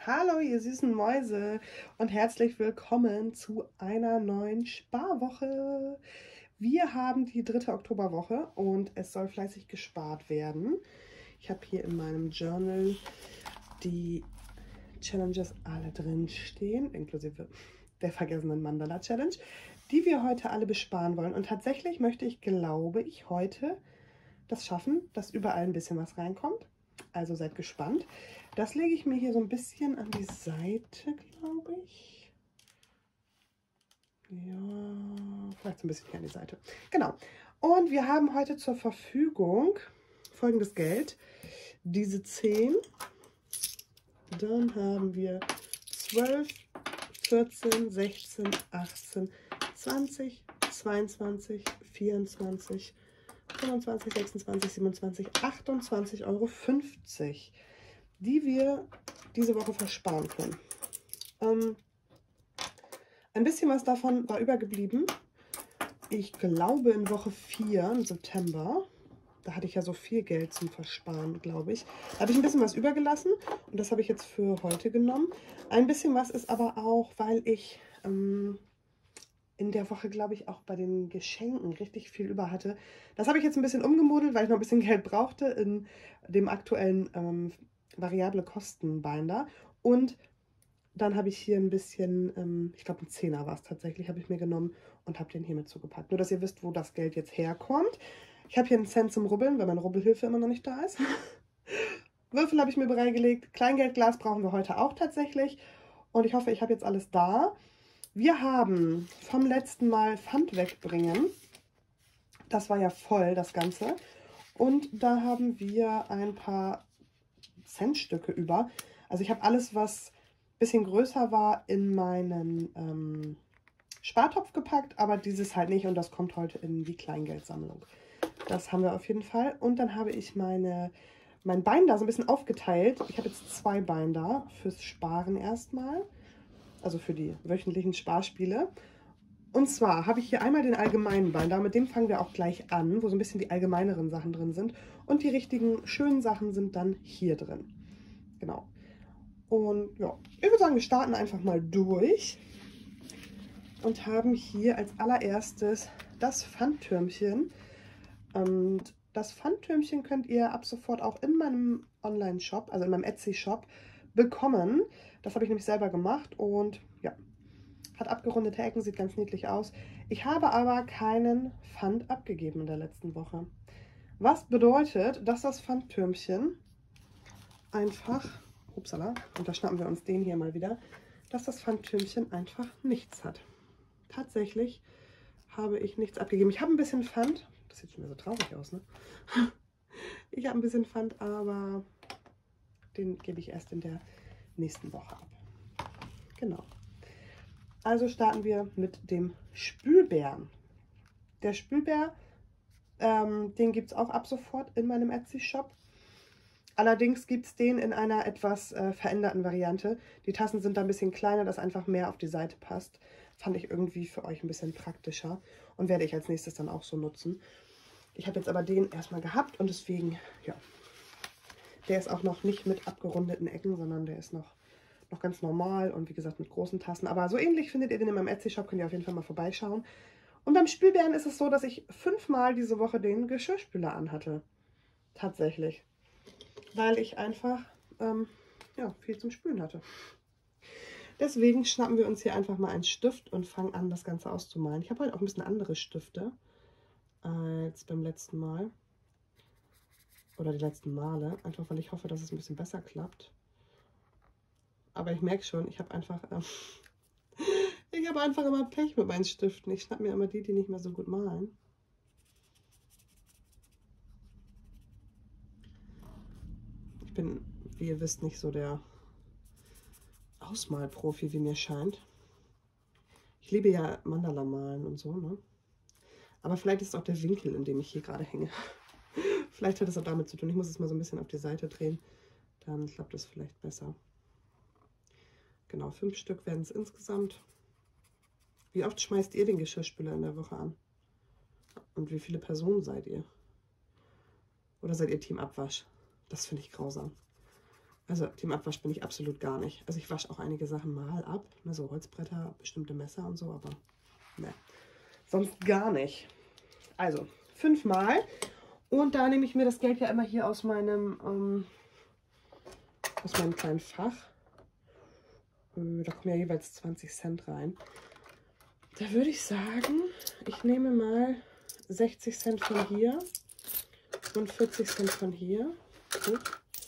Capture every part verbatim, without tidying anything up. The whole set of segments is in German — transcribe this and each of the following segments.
Hallo, ihr süßen Mäuse und herzlich willkommen zu einer neuen Sparwoche. Wir haben die dritte Oktoberwoche und es soll fleißig gespart werden. Ich habe hier in meinem Journal die Challenges alle drin stehen, inklusive der vergessenen Mandala Challenge, die wir heute alle besparen wollen. Und tatsächlich möchte ich, glaube ich, heute das schaffen, dass überall ein bisschen was reinkommt. Also seid gespannt. Das lege ich mir hier so ein bisschen an die Seite, glaube ich. Ja, vielleicht so ein bisschen hier an die Seite. Genau. Und wir haben heute zur Verfügung folgendes Geld. Diese zehn. Dann haben wir zwölf, vierzehn, sechzehn, achtzehn, zwanzig, zweiundzwanzig, vierundzwanzig, fünfundzwanzig, sechsundzwanzig, siebenundzwanzig, achtundzwanzig Euro fünfzig, die wir diese Woche versparen können. Ähm, ein bisschen was davon war übergeblieben. Ich glaube in Woche vier, im September, da hatte ich ja so viel Geld zum Versparen, glaube ich. Da habe ich ein bisschen was übergelassen und das habe ich jetzt für heute genommen. Ein bisschen was ist aber auch, weil ich ähm, in der Woche, glaube ich, auch bei den Geschenken richtig viel über hatte. Das habe ich jetzt ein bisschen umgemodelt, weil ich noch ein bisschen Geld brauchte in dem aktuellen ähm, variable Kostenbinder. Und dann habe ich hier ein bisschen, ähm, ich glaube ein Zehner war es tatsächlich, habe ich mir genommen und habe den hier mit zugepackt. Nur, dass ihr wisst, wo das Geld jetzt herkommt. Ich habe hier einen Cent zum Rubbeln, weil meine Rubbelhilfe immer noch nicht da ist. Würfel habe ich mir bereitgelegt. Kleingeldglas brauchen wir heute auch tatsächlich. Und ich hoffe, ich habe jetzt alles da. Wir haben vom letzten Mal Pfand wegbringen. Das war ja voll, das Ganze. Und da haben wir ein paar Centstücke über. Also ich habe alles, was ein bisschen größer war, in meinen ähm, Spartopf gepackt, aber dieses halt nicht und das kommt heute in die Kleingeldsammlung. Das haben wir auf jeden Fall. Und dann habe ich meine, mein Binder so ein bisschen aufgeteilt. Ich habe jetzt zwei Binder fürs Sparen erstmal, also für die wöchentlichen Sparspiele. Und zwar habe ich hier einmal den allgemeinen Binder, mit dem fangen wir auch gleich an, wo so ein bisschen die allgemeineren Sachen drin sind. Und die richtigen, schönen Sachen sind dann hier drin. Genau. Und ja, ich würde sagen, wir starten einfach mal durch und haben hier als allererstes das Pfandtürmchen. Und das Pfandtürmchen könnt ihr ab sofort auch in meinem Online-Shop, also in meinem Etsy-Shop, bekommen. Das habe ich nämlich selber gemacht und ja, hat abgerundete Ecken, sieht ganz niedlich aus. Ich habe aber keinen Pfand abgegeben in der letzten Woche. Was bedeutet, dass das Pfandtürmchen einfach, upsala, und da schnappen wir uns den hier mal wieder, dass das Pfandtürmchen einfach nichts hat. Tatsächlich habe ich nichts abgegeben. Ich habe ein bisschen Pfand. Das sieht schon wieder so traurig aus, ne? Ich habe ein bisschen Pfand, aber den gebe ich erst in der nächsten Woche ab. Genau. Also starten wir mit dem Spülbären. Der Spülbär, ähm, den gibt es auch ab sofort in meinem Etsy-Shop. Allerdings gibt es den in einer etwas äh, veränderten Variante. Die Tassen sind da ein bisschen kleiner, dass einfach mehr auf die Seite passt. Fand ich irgendwie für euch ein bisschen praktischer und werde ich als nächstes dann auch so nutzen. Ich habe jetzt aber den erstmal gehabt und deswegen, ja, der ist auch noch nicht mit abgerundeten Ecken, sondern der ist noch, noch ganz normal und wie gesagt mit großen Tassen. Aber so ähnlich findet ihr den in meinem Etsy-Shop, könnt ihr auf jeden Fall mal vorbeischauen. Und beim Spülbären ist es so, dass ich fünfmal diese Woche den Geschirrspüler anhatte. Tatsächlich. Weil ich einfach ähm, ja, viel zum Spülen hatte. Deswegen schnappen wir uns hier einfach mal einen Stift und fangen an, das Ganze auszumalen. Ich habe heute auch ein bisschen andere Stifte als beim letzten Mal. Oder die letzten Male. Einfach weil ich hoffe, dass es ein bisschen besser klappt. Aber ich merke schon, ich habe einfach, ähm, ich habe einfach immer Pech mit meinen Stiften. Ich schnappe mir immer die, die nicht mehr so gut malen. Ich bin, wie ihr wisst, nicht so der Ausmalprofi, wie mir scheint. Ich liebe ja Mandala malen und so, ne? Aber vielleicht ist es auch der Winkel, in dem ich hier gerade hänge. Vielleicht hat es auch damit zu tun. Ich muss es mal so ein bisschen auf die Seite drehen. Dann klappt es vielleicht besser. Genau, fünf Stück werden es insgesamt. Wie oft schmeißt ihr den Geschirrspüler in der Woche an? Und wie viele Personen seid ihr? Oder seid ihr Team Abwasch? Das finde ich grausam. Also dem Abwasch bin ich absolut gar nicht. Also ich wasche auch einige Sachen mal ab, ne, so Holzbretter, bestimmte Messer und so, aber ne, sonst gar nicht. Also fünfmal. Und da nehme ich mir das Geld ja immer hier aus meinem, ähm, aus meinem kleinen Fach. Äh, da kommen ja jeweils zwanzig Cent rein. Da würde ich sagen, ich nehme mal sechzig Cent von hier und vierzig Cent von hier. Gut.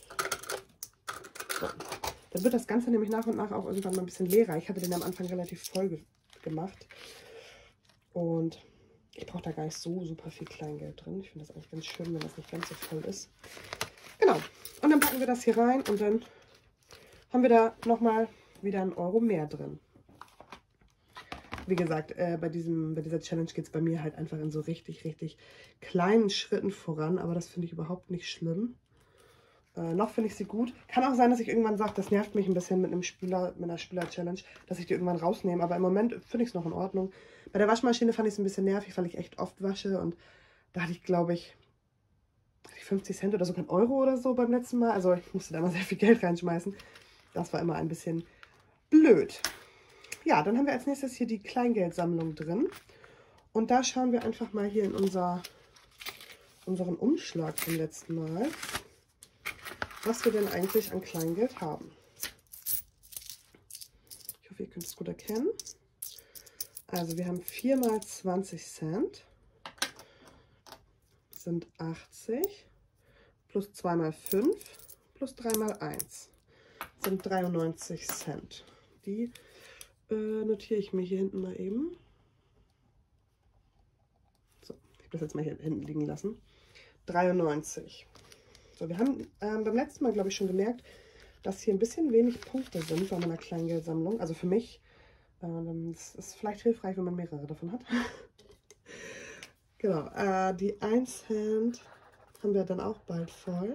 So. Dann wird das Ganze nämlich nach und nach auch irgendwann mal ein bisschen leerer. Ich hatte den am Anfang relativ voll ge gemacht. Und ich brauche da gar nicht so super viel Kleingeld drin. Ich finde das eigentlich ganz schön, wenn das nicht ganz so voll ist. Genau. Und dann packen wir das hier rein und dann haben wir da nochmal wieder einen Euro mehr drin. Wie gesagt, äh, bei, diesem, bei dieser Challenge geht es bei mir halt einfach in so richtig, richtig kleinen Schritten voran. Aber das finde ich überhaupt nicht schlimm. Äh, noch finde ich sie gut. Kann auch sein, dass ich irgendwann sage, das nervt mich ein bisschen mit einem Spüler, mit einer Spüler-Challenge, dass ich die irgendwann rausnehme. Aber im Moment finde ich es noch in Ordnung. Bei der Waschmaschine fand ich es ein bisschen nervig, weil ich echt oft wasche. Und da hatte ich, glaube ich, fünfzig Cent oder sogar einen Euro oder so beim letzten Mal. Also ich musste da mal sehr viel Geld reinschmeißen. Das war immer ein bisschen blöd. Ja, dann haben wir als nächstes hier die Kleingeldsammlung drin. Und da schauen wir einfach mal hier in unser, unseren Umschlag vom letzten Mal, was wir denn eigentlich an Kleingeld haben. Ich hoffe, ihr könnt es gut erkennen. Also wir haben vier mal zwanzig Cent, sind achtzig, plus zwei mal fünf, plus drei mal eins, sind dreiundneunzig Cent. Die äh, notiere ich mir hier hinten mal eben. So, ich habe das jetzt mal hier hinten liegen lassen. dreiundneunzig. So, wir haben ähm, beim letzten Mal, glaube ich, schon gemerkt, dass hier ein bisschen wenig Punkte sind bei meiner Kleingeldsammlung. Also für mich, ähm, das ist vielleicht hilfreich, wenn man mehrere davon hat. Genau, äh, die ein Cent haben wir dann auch bald voll.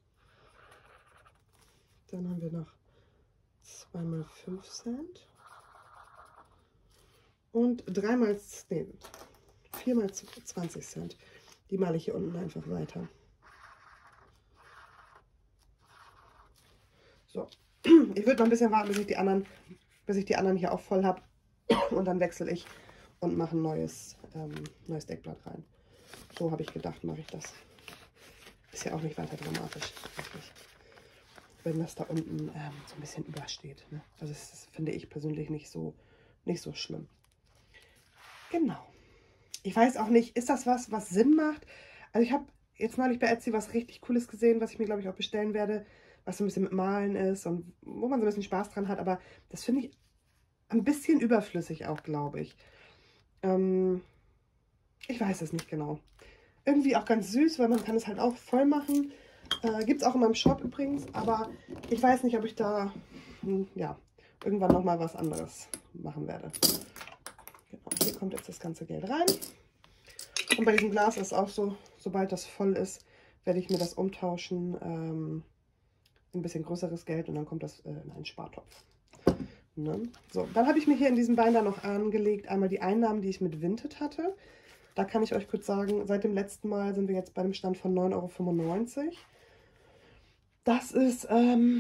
Dann haben wir noch zwei mal fünf Cent. Und drei mal, nee, vier mal zwanzig Cent. Die male ich hier unten einfach weiter. So, ich würde noch ein bisschen warten, bis ich die anderen, bis ich die anderen hier auch voll habe. Und dann wechsle ich und mache ein neues, ähm, neues Deckblatt rein. So habe ich gedacht, mache ich das. Ist ja auch nicht weiter dramatisch, wirklich, wenn das da unten ähm, so ein bisschen übersteht. Ne? Also das, das finde ich persönlich nicht so, nicht so schlimm. Genau. Ich weiß auch nicht, ist das was, was Sinn macht? Also ich habe jetzt neulich bei Etsy was richtig Cooles gesehen, was ich mir, glaube ich, auch bestellen werde, was so ein bisschen mit Malen ist und wo man so ein bisschen Spaß dran hat. Aber das finde ich ein bisschen überflüssig auch, glaube ich. Ähm, ich weiß es nicht genau. Irgendwie auch ganz süß, weil man kann es halt auch voll machen. Äh, Gibt es auch in meinem Shop übrigens. Aber ich weiß nicht, ob ich da hm, ja, irgendwann nochmal was anderes machen werde. Genau, hier kommt jetzt das ganze Geld rein. Und bei diesem Glas ist es auch so, sobald das voll ist, werde ich mir das umtauschen. Ähm, ein bisschen größeres Geld und dann kommt das äh, in einen Spartopf. Ne? So, dann habe ich mir hier in diesem Binder noch angelegt einmal die Einnahmen, die ich mit Vinted hatte. Da kann ich euch kurz sagen, seit dem letzten Mal sind wir jetzt bei einem Stand von neun Euro fünfundneunzig. Das ist ähm,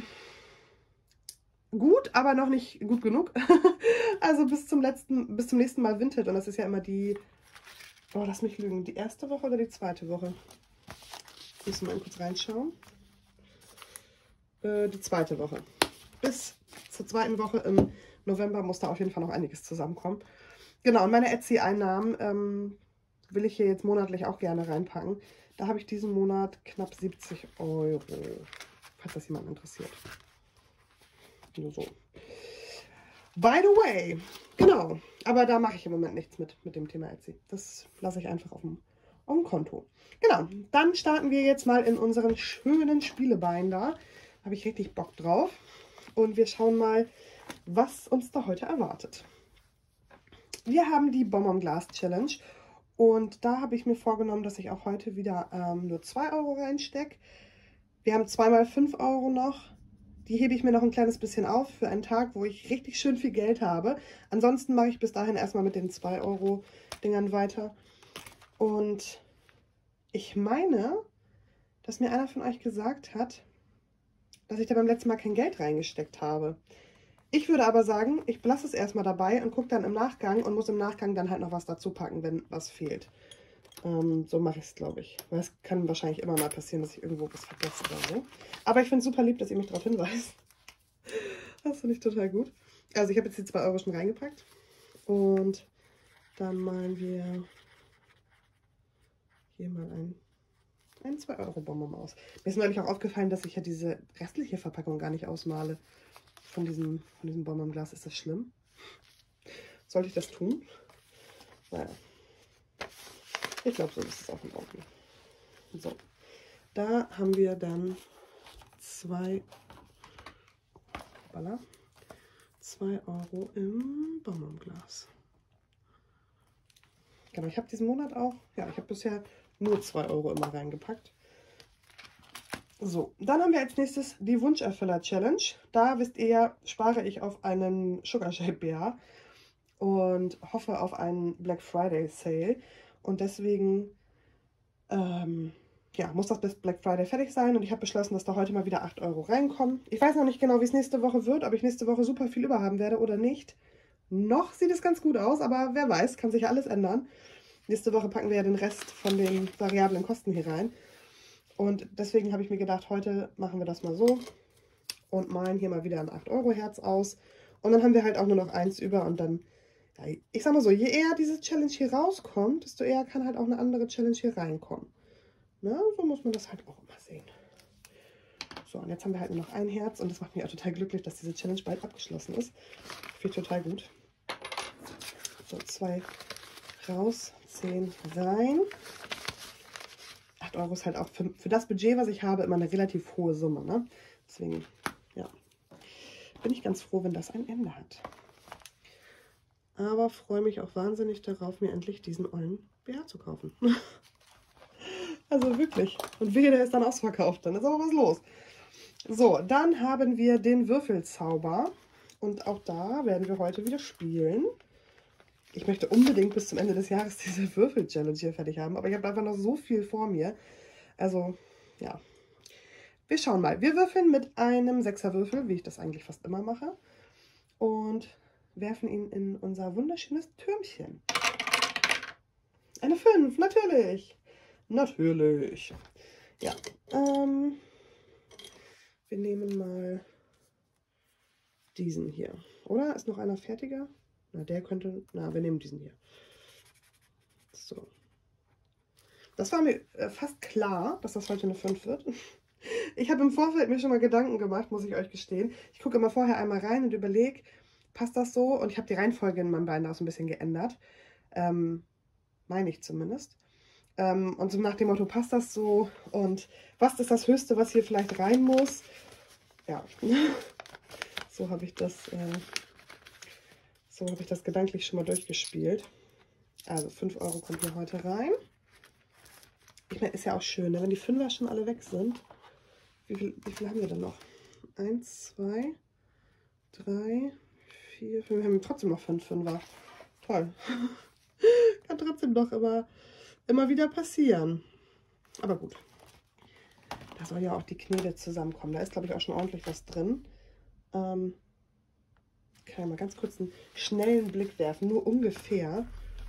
gut, aber noch nicht gut genug. Also bis zum letzten, bis zum nächsten Mal Vinted. Und das ist ja immer die, oh, lass mich lügen, die erste Woche oder die zweite Woche? Müssen wir mal kurz reinschauen. Äh, die zweite Woche. Bis zur zweiten Woche im November muss da auf jeden Fall noch einiges zusammenkommen. Genau, und meine Etsy-Einnahmen ähm, will ich hier jetzt monatlich auch gerne reinpacken. Da habe ich diesen Monat knapp siebzig Euro, falls das jemand interessiert. Nur so. By the way, genau, aber da mache ich im Moment nichts mit, mit dem Thema Etsy. Das lasse ich einfach auf dem, auf dem Konto. Genau, dann starten wir jetzt mal in unseren schönen Spielebinder. Da habe ich richtig Bock drauf. Und wir schauen mal, was uns da heute erwartet. Wir haben die Bonbon Glas Challenge. Und da habe ich mir vorgenommen, dass ich auch heute wieder ähm, nur zwei Euro reinstecke. Wir haben zwei mal fünf Euro noch. Die hebe ich mir noch ein kleines bisschen auf für einen Tag, wo ich richtig schön viel Geld habe. Ansonsten mache ich bis dahin erstmal mit den zwei Euro Dingern weiter. Und ich meine, dass mir einer von euch gesagt hat, dass ich da beim letzten Mal kein Geld reingesteckt habe. Ich würde aber sagen, ich belasse es erstmal dabei und gucke dann im Nachgang und muss im Nachgang dann halt noch was dazu packen, wenn was fehlt. Ähm, so mache ich es, glaube ich. Weil es kann wahrscheinlich immer mal passieren, dass ich irgendwo was vergesse oder so. Aber ich finde es super lieb, dass ihr mich darauf hinweist. Das finde ich total gut. Also ich habe jetzt die zwei Euro schon reingepackt. Und dann malen wir hier mal ein, ein zwei Euro Bonbon aus. Mir ist neulich auch aufgefallen, dass ich ja diese restliche Verpackung gar nicht ausmale. Von diesem, von diesem Bonbonglas. Ist das schlimm? Sollte ich das tun? Naja. Ich glaube, so ist es auch in Ordnung. So. Da haben wir dann zwei, voilà, zwei Euro im Bonbonglas. Genau, ich habe diesen Monat auch, ja, ich habe bisher nur zwei Euro immer reingepackt. So, dann haben wir als nächstes die Wunscherfüller-Challenge. Da, wisst ihr ja, spare ich auf einen Sugar Shape B H und hoffe auf einen Black Friday Sale. Und deswegen ähm, ja, muss das bis Black Friday fertig sein. Und ich habe beschlossen, dass da heute mal wieder acht Euro reinkommen. Ich weiß noch nicht genau, wie es nächste Woche wird, ob ich nächste Woche super viel über haben werde oder nicht. Noch sieht es ganz gut aus, aber wer weiß, kann sich alles ändern. Nächste Woche packen wir ja den Rest von den variablen Kosten hier rein. Und deswegen habe ich mir gedacht, heute machen wir das mal so und malen hier mal wieder ein acht Euro Herz aus. Und dann haben wir halt auch nur noch eins über und dann, ja, ich sag mal so, je eher diese Challenge hier rauskommt, desto eher kann halt auch eine andere Challenge hier reinkommen. Ne? So muss man das halt auch immer sehen. So, und jetzt haben wir halt nur noch ein Herz und das macht mich auch total glücklich, dass diese Challenge bald abgeschlossen ist. Finde ich total gut. So, zwei raus, zehn rein. acht Euro ist halt auch für, für das Budget, was ich habe, immer eine relativ hohe Summe. Ne? Deswegen, ja, bin ich ganz froh, wenn das ein Ende hat. Aber freue mich auch wahnsinnig darauf, mir endlich diesen ollen B H zu kaufen. Also wirklich. Und wehe, der ist dann ausverkauft. Dann ist aber was los. So, dann haben wir den Würfelzauber. Und auch da werden wir heute wieder spielen. Ich möchte unbedingt bis zum Ende des Jahres diese Würfel-Challenge hier fertig haben. Aber ich habe einfach noch so viel vor mir. Also, ja. Wir schauen mal. Wir würfeln mit einem Sechserwürfel, wie ich das eigentlich fast immer mache. Und werfen ihn in unser wunderschönes Türmchen. Eine fünf, natürlich. Natürlich. Ja. Ähm, wir nehmen mal diesen hier. Oder? Ist noch einer fertiger? Na, der könnte... Na, wir nehmen diesen hier. So. Das war mir äh, fast klar, dass das heute eine fünf wird. Ich habe im Vorfeld mir schon mal Gedanken gemacht, muss ich euch gestehen. Ich gucke immer vorher einmal rein und überlege, passt das so? Und ich habe die Reihenfolge in meinem Binder auch so ein bisschen geändert. Ähm, meine ich zumindest. Ähm, und so nach dem Motto, passt das so? Und was ist das Höchste, was hier vielleicht rein muss? Ja, so habe ich das... Äh, So habe ich das gedanklich schon mal durchgespielt. Also fünf Euro kommt hier heute rein. Ich meine, ist ja auch schön, ne? Wenn die Fünfer schon alle weg sind. Wie viel, wie viel haben wir denn noch? Eins, zwei, drei, vier, fünf. Wir haben trotzdem noch fünf Fünfer. Toll. Kann trotzdem doch immer, immer wieder passieren. Aber gut. Da soll ja auch die Knete zusammenkommen. Da ist, glaube ich, auch schon ordentlich was drin. Ähm, kann ja mal ganz kurz einen schnellen Blick werfen, nur ungefähr.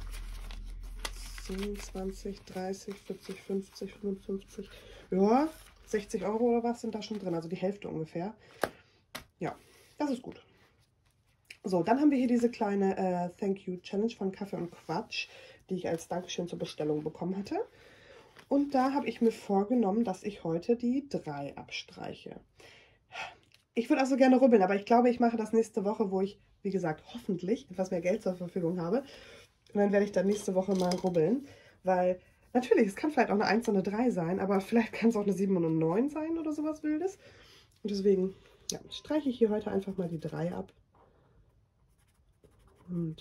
zehn, zwanzig, dreißig, vierzig, fünfzig, fünfundfünfzig, ja, sechzig Euro oder was sind da schon drin, also die Hälfte ungefähr. Ja, das ist gut. So, dann haben wir hier diese kleine äh, Thank You Challenge von Kaffee und Quatsch, die ich als Dankeschön zur Bestellung bekommen hatte. Und da habe ich mir vorgenommen, dass ich heute die drei abstreiche. Ich würde auch so gerne rubbeln, aber ich glaube, ich mache das nächste Woche, wo ich, wie gesagt, hoffentlich etwas mehr Geld zur Verfügung habe. Und dann werde ich dann nächste Woche mal rubbeln, weil natürlich, es kann vielleicht auch eine eins und eine drei sein, aber vielleicht kann es auch eine sieben und eine neun sein oder sowas Wildes. Und deswegen ja, streiche ich hier heute einfach mal die drei ab. Und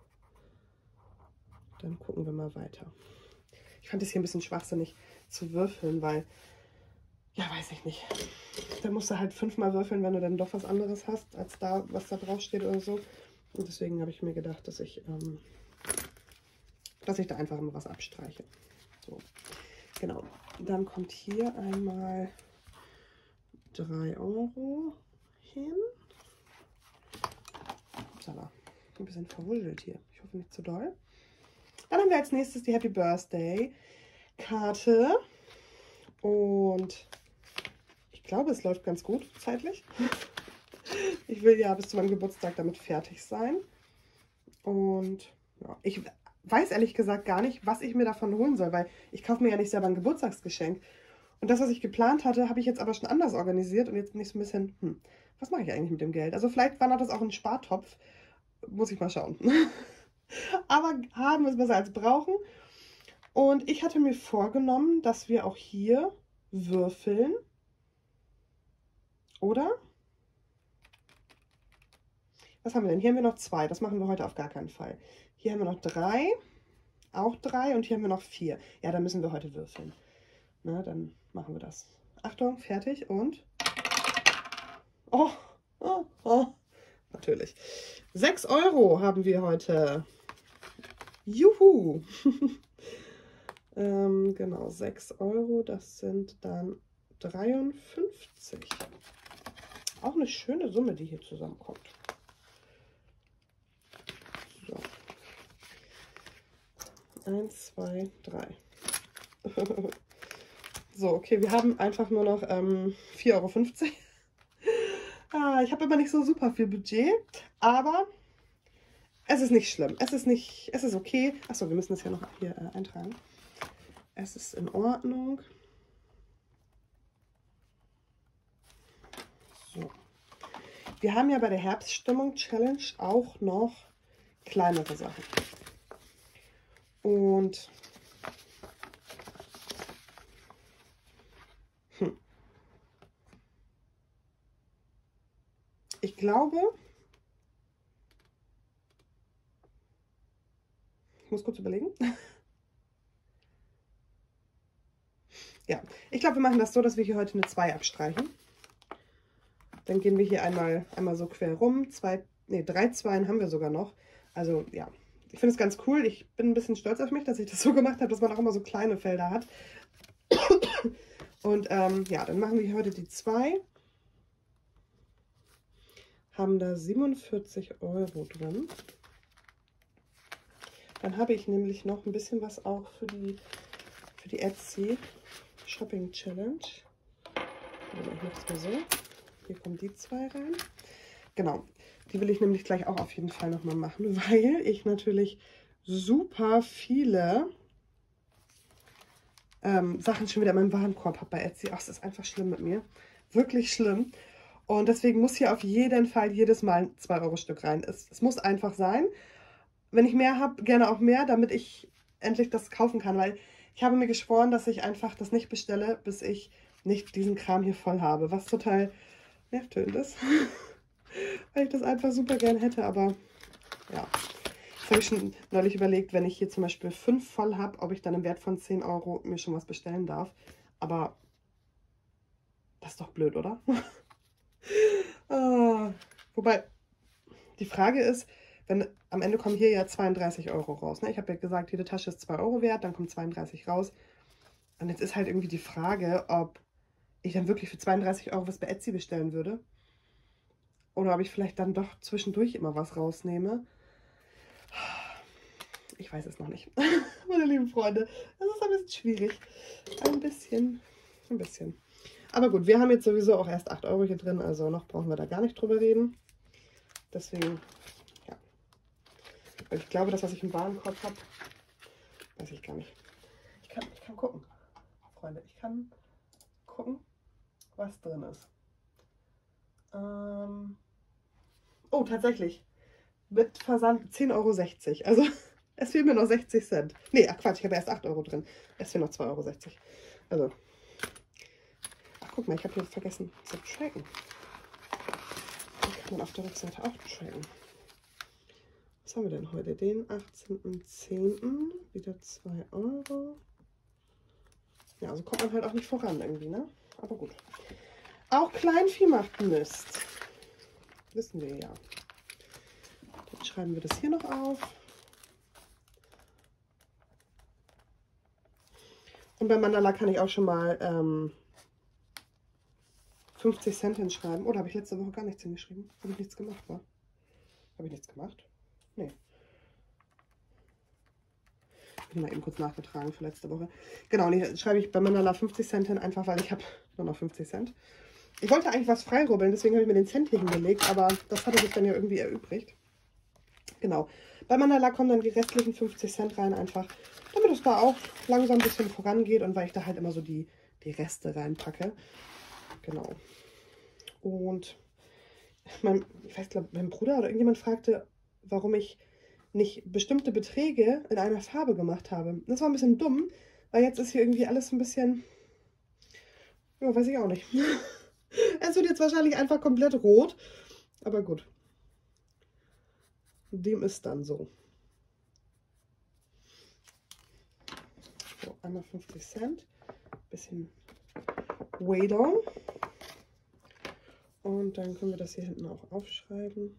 dann gucken wir mal weiter. Ich fand es hier ein bisschen schwachsinnig zu würfeln, weil, ja, weiß ich nicht. Da musst du halt fünfmal würfeln, wenn du dann doch was anderes hast, als da, was da drauf steht oder so. Und deswegen habe ich mir gedacht, dass ich, ähm, dass ich da einfach immer was abstreiche. So, genau. Dann kommt hier einmal drei Euro hin. Upsala, ein bisschen verwuschelt hier. Ich hoffe nicht zu doll. Dann haben wir als nächstes die Happy Birthday Karte. Und ich glaube, es läuft ganz gut zeitlich. Ich will ja bis zu meinem Geburtstag damit fertig sein. Und ja, ich weiß ehrlich gesagt gar nicht, was ich mir davon holen soll, weil ich kaufe mir ja nicht selber ein Geburtstagsgeschenk. Und das, was ich geplant hatte, habe ich jetzt aber schon anders organisiert. Und jetzt bin ich so ein bisschen, hm, was mache ich eigentlich mit dem Geld? Also vielleicht war das auch ein Spartopf. Muss ich mal schauen. Aber haben ist besser als brauchen. Und ich hatte mir vorgenommen, dass wir auch hier würfeln. Oder? Was haben wir denn? Hier haben wir noch zwei. Das machen wir heute auf gar keinen Fall. Hier haben wir noch drei. Auch drei. Und hier haben wir noch vier. Ja, dann müssen wir heute würfeln. Na, dann machen wir das. Achtung, fertig und... Oh, oh, oh. Natürlich. sechs Euro haben wir heute. Juhu. ähm, genau, sechs Euro. Das sind dann dreiundfünfzig. Auch eine schöne Summe, die hier zusammenkommt. So. Eins, zwei, drei. So, okay, wir haben einfach nur noch ähm, vier Euro fünfzig. ah, ich habe immer nicht so super viel Budget, aber es ist nicht schlimm. Es ist nicht, es ist okay. Achso, wir müssen das ja noch hier äh, eintragen. Es ist in Ordnung. So. Wir haben ja bei der Herbststimmung-Challenge auch noch kleinere Sachen. Und hm. ich glaube, ich muss kurz überlegen. Ja, ich glaube, wir machen das so, dass wir hier heute eine zwei abstreichen. Dann gehen wir hier einmal, einmal so quer rum. Zwei, nee, drei Zweien haben wir sogar noch. Also ja, ich finde es ganz cool. Ich bin ein bisschen stolz auf mich, dass ich das so gemacht habe, dass man auch immer so kleine Felder hat. Und ähm, ja, dann machen wir hier heute die zwei. Haben da siebenundvierzig Euro drin. Dann habe ich nämlich noch ein bisschen was auch für die, für die Etsy Shopping Challenge. Also ich mache es mal so. Hier kommen die zwei rein. Genau, die will ich nämlich gleich auch auf jeden Fall nochmal machen, weil ich natürlich super viele ähm, Sachen schon wieder in meinem Warenkorb habe bei Etsy. Ach, es ist einfach schlimm mit mir. Wirklich schlimm. Und deswegen muss hier auf jeden Fall jedes Mal ein zwei Euro Stück rein. Es, es muss einfach sein. Wenn ich mehr habe, gerne auch mehr, damit ich endlich das kaufen kann, weil ich habe mir geschworen, dass ich einfach das nicht bestelle, bis ich nicht diesen Kram hier voll habe, was total nervtötend ist, weil ich das einfach super gerne hätte, aber ja, das habe ich schon neulich überlegt, wenn ich hier zum Beispiel fünf voll habe, ob ich dann im Wert von zehn Euro mir schon was bestellen darf, aber das ist doch blöd, oder? ah, wobei, die Frage ist, wenn am Ende kommen hier ja zweiunddreißig Euro raus. Ne? Ich habe ja gesagt, jede Tasche ist zwei Euro wert, dann kommen zweiunddreißig raus. Und jetzt ist halt irgendwie die Frage, ob ich dann wirklich für zweiunddreißig Euro was bei Etsy bestellen würde. Oder ob ich vielleicht dann doch zwischendurch immer was rausnehme. Ich weiß es noch nicht. Meine lieben Freunde, das ist ein bisschen schwierig. Ein bisschen, ein bisschen. Aber gut, wir haben jetzt sowieso auch erst acht Euro hier drin, also noch brauchen wir da gar nicht drüber reden. Deswegen... Ich glaube, das, was ich im Warenkorb habe, weiß ich gar nicht. Ich kann, ich kann gucken, Freunde. Ich kann gucken, was drin ist. Ähm oh, tatsächlich. Mit Versand zehn Euro sechzig. Also, es fehlen mir noch sechzig Cent. Nee, ach Quatsch, ich habe erst acht Euro drin. Es fehlen noch zwei Euro sechzig. Also. Ach, guck mal, ich habe hier vergessen zu tracken. Die kann man auf der Webseite auch tracken. Was haben wir denn heute? Den achtzehnten zehnten Wieder zwei Euro. Ja, also kommt man halt auch nicht voran irgendwie, ne? Aber gut. Auch Kleinvieh macht Mist. Wissen wir ja. Dann schreiben wir das hier noch auf. Und bei Mandala kann ich auch schon mal ähm, fünfzig Cent hinschreiben. Oder habe ich letzte Woche gar nichts hingeschrieben? Habe ich nichts gemacht, wa? Habe ich nichts gemacht? Nee. Ich bin mal eben kurz nachgetragen für letzte Woche. Genau, nee, schreibe ich bei Mandala fünfzig Cent hin, einfach weil ich habe nur noch fünfzig Cent. Ich wollte eigentlich was freirubbeln, deswegen habe ich mir den Cent hier hingelegt, aber das hatte sich dann ja irgendwie erübrigt. Genau. Bei Mandala kommen dann die restlichen fünfzig Cent rein, einfach damit es da auch langsam ein bisschen vorangeht und weil ich da halt immer so die, die Reste reinpacke. Genau. Und mein, ich weiß, glaube, mein Bruder oder irgendjemand fragte, warum ich nicht bestimmte Beträge in einer Farbe gemacht habe. Das war ein bisschen dumm, weil jetzt ist hier irgendwie alles ein bisschen, ja, weiß ich auch nicht. Es wird jetzt wahrscheinlich einfach komplett rot, aber gut. Dem ist dann so. So, einmal fünfzig Cent, bisschen Weidong. Und dann können wir das hier hinten auch aufschreiben.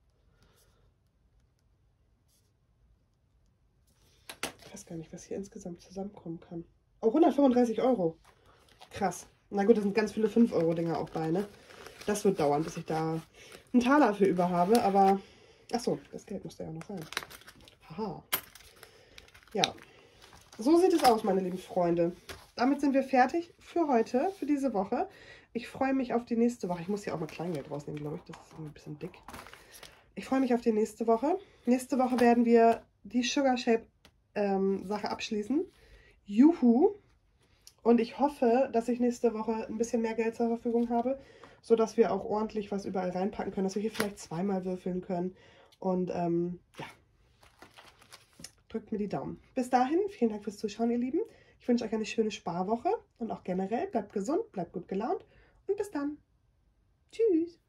Ich weiß gar nicht, was hier insgesamt zusammenkommen kann. Oh, hundertfünfunddreißig Euro. Krass. Na gut, da sind ganz viele fünf Euro Dinger auch bei, ne? Das wird dauern, bis ich da einen Taler für über habe, aber... Achso, das Geld muss da ja noch sein. Haha. Ja. So sieht es aus, meine lieben Freunde. Damit sind wir fertig für heute, für diese Woche. Ich freue mich auf die nächste Woche. Ich muss hier auch mal Kleingeld rausnehmen, glaube ich. Das ist ein bisschen dick. Ich freue mich auf die nächste Woche. Nächste Woche werden wir die Sugar Shape ähm, Sache abschließen. Juhu! Und ich hoffe, dass ich nächste Woche ein bisschen mehr Geld zur Verfügung habe, sodass wir auch ordentlich was überall reinpacken können, dass wir hier vielleicht zweimal würfeln können. Und ähm, ja, drückt mir die Daumen. Bis dahin, vielen Dank fürs Zuschauen, ihr Lieben. Ich wünsche euch eine schöne Sparwoche und auch generell bleibt gesund, bleibt gut gelaunt und bis dann. Tschüss!